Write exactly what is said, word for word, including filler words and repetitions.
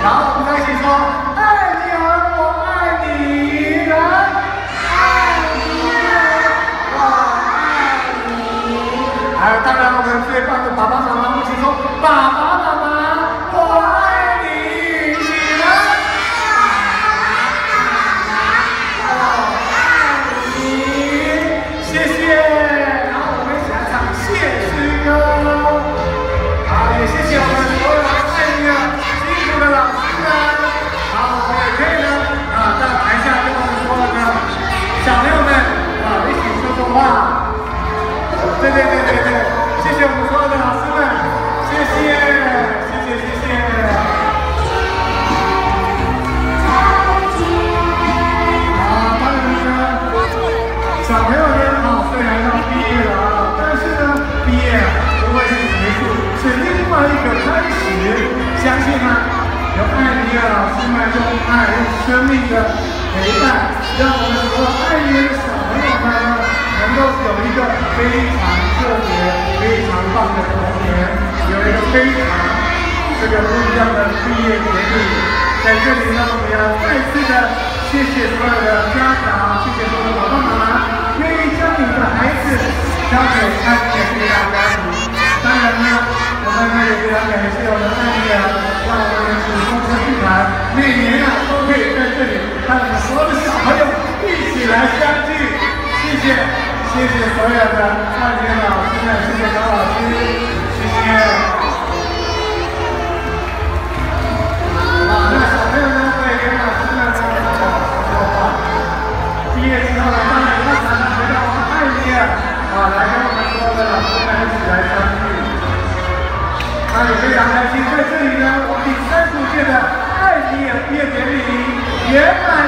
然后我们再一起说，爱你儿，我爱你，来， 爱你儿，我爱你。 还有当然我们最棒的爸爸妈妈，一起说，爸爸妈妈，我爱你，你呢？ 爸爸妈妈，我爱你。 谢谢，然后我们一起来唱谢师歌。好，也谢谢我们所有爱你的辛苦的老师们。好，我们也可以呢，啊，到台下跟我们所有的小朋友们啊一起说说话。对对对对对，谢谢我们所有的老师们，谢谢，谢谢谢谢。好，当然呢，小朋友呢，啊，虽然要毕业了啊，但是呢，毕业不会是结束，是另外一个开始。相信呢，有爱你的老师们用爱、用生命的陪伴，让我们所有爱你的小朋友们呢，能够有一个非常特别、非常棒的童年，有一个非常这个不一样的毕业典礼。在这里呢，我们要再次的谢谢所有的家长，谢谢所有的爸爸妈妈，愿意将你的孩子交给爱你的这个大家庭。当然呢，我们呢也非常感谢我们爱你的，让我们的主公车剧团每年啊都可以在这里和我们所有的小朋友一起来相聚。谢谢，谢谢所有的爱你的老师们，谢谢高老师，谢谢。好，那小朋友呢会跟老师们说说话。毕业之后呢，当然要常常回到我们爱你的啊，来跟我们所有的老师们一起来相聚。那也非常开心，在这里呢，我们第三十届的爱你也毕业典礼圆满